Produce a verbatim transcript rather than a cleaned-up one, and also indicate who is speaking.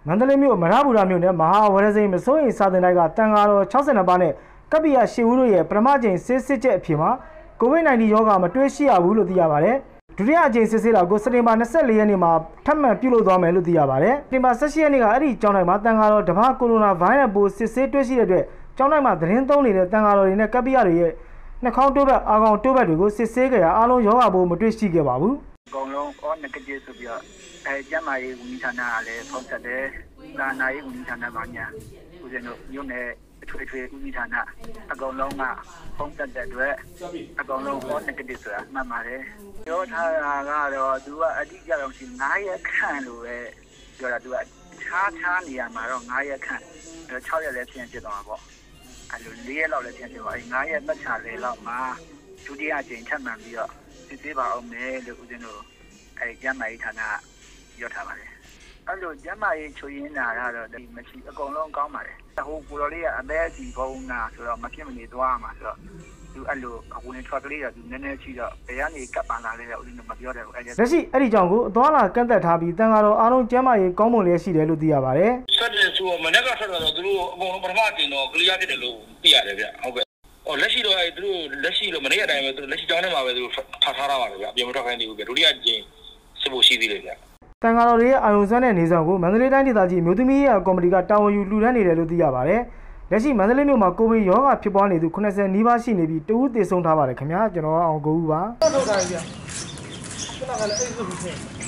Speaker 1: မန္တလေးမြို့မရဘူးရာမြို့နယ်မဟာဝရစိန်မစိုးရင်စာတင်တိုက်ကတန်ဃာတော်၆၂ပါးနဲ့ကပ္ပိယရှစ်ဦးတို့ရဲ့ပထမကြိမ်စစ်စစ်ချက်အဖြစ်မှာကိုဗစ် ၁၉ ရောဂါမတွေ့ရှိရဘူးလို့သိရပါတယ်။ဒုတိယအကြိမ်စစ်ဆေးတာကိုစက်တင်ဘာ၂၄ရက်နေ့မှာထပ်မံပြုလုပ်သွားမယ်လို့သိရပါတယ်။စက်တင်ဘာ၁၈ရက်နေ့ကအဲ့ဒီကျောင်းတိုင်းမှာတန်ဃာတော်တပါးကိုရိုနာဗိုင်းရပ်စ်ပိုးစစ်ဆေးတွေ့ရှိတဲ့အတွက်ကျောင်းတိုင်းမှာသတင်းသုံးနေတဲ့တန်ဃာတော်တွေနဲ့ကပ္ပိယတွေရဲ့နှာခေါင်းတိုးဘက်အာကောင်တိုးဘက်တွေကိုစစ်ဆေးကြရအားလုံးရောဂါပိုးမတွေ့ရှိခဲ့ပါဘူး
Speaker 2: ။အကုန်လုံး all negative ဆိုပြီးတော့အဲကျန်းမာရေးဝန်ကြီးဌာနကလည်းဖုန်းဆက်တယ်။သာနာရေးဝန်ကြီးဌာနကညာဦးဇင်းတို့မြို့နယ်အထွေထွေဦးစီးဌာနအကုန်လုံးကဖုန်းဆက်တဲ့အတွက်အကုန်လုံး all negative ဆိုတာမှတ်ပါတယ်။ပြောထားတာကတော့သူကအတိအကျတော့ရှိ၅ရက်ခန့်လို့ပဲပြောတာသူကခြားခြားနေရာမှာတော့၅ရက်ခန့်၆ရက်လည်းပြင်ဖြစ်သွားမှာပေါ့။အဲလို၄ရက်လောက်လည်းပြင်ဖြစ်သွားအဲ၅ရက်ပတ်ချာလေလောက်မှာဒုတိယအကြိမ်ထပ်မှန်ပြီးတော့စစ်ဆေးပါအောင်မယ်လို့ဦးဇင်းတို့အဲကျန်းမာရေးဌာနပြောထားပါတယ်အဲ့လိုကျန်းမာရေးချွေရင်းတာကတော့ဒီမရှိအကုန်လုံးကောင်းပါတယ်ဟိုကိုတော်လေးကအသေးအစီဘုံနာဆိုတော့မဖြစ်မနေသွားမှာဆိုတော့သူအဲ့လိုအဝင်ထွက်ကလေးကသူနည်းနည်းရှိတော့ဘယ်ကနေကပ်ပန်လာလဲဦးဇင်းတို့မပြောတယ်ဘူးအဲ့
Speaker 1: လက်ရှိအဲ့ဒီကြောင့်ကိုအသွားလာကန့်သက်ထားပြီးတန်ဃာတော်အားလုံးကျန်းမာရေးကောင်းမွန်လျက်ရှိတယ်လို့သိရပါတယ်
Speaker 3: ဆက်တယ်ဆိုမနေ့ကဆက်တော့သူတို့အကုန်လုံးပထမအကြိမ်တော့ကလျားဖြစ်တယ်လို့သိရတယ်ဗျဟုတ်ကဲ့ဟိုလက်ရှိတော့အဲသူတို့လက်ရှိတော့မနေ့ကအတိုင်းပဲသူလက်ရှိကြောင်းထဲမှာပဲသူထားထားတာပါဗျအပြင်မထွက်ခိုင်းနေဘူးဗျဒုတိယအကြိမ်စစ်ဖို့ရှိသေးတယ်ဗျ
Speaker 1: တန်ဃာတော်တွေရဲ့အာယုံစွမ်းတဲ့နေဆောင်ကိုမန္တလေးတိုင်းဒေသကြီးမြို့သမီးရေးကော်မတီကတာဝန်ယူလှူဒန်းနေတယ်လို့သိရပါတယ်။လက်ရှိမန္တလေးမြို့မှာကိုဗစ်ရောဂါဖြစ်ပွားနေသူ၇၀နီးပါးရှိနေပြီးတဦးသေဆုံးထားပါတယ်ခင်ဗျာကျွန်တော်အောင်ကိုဦးပါ။ဟုတ်ကဲ့ဗျာ။ခုနကလည်းအဲ့ဒီလိုဖြစ်